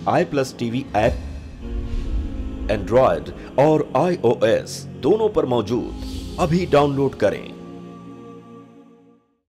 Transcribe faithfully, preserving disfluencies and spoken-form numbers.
आई plus TV app Android और iOS दोनों पर मौजूद। अभी डाउनलोड करें।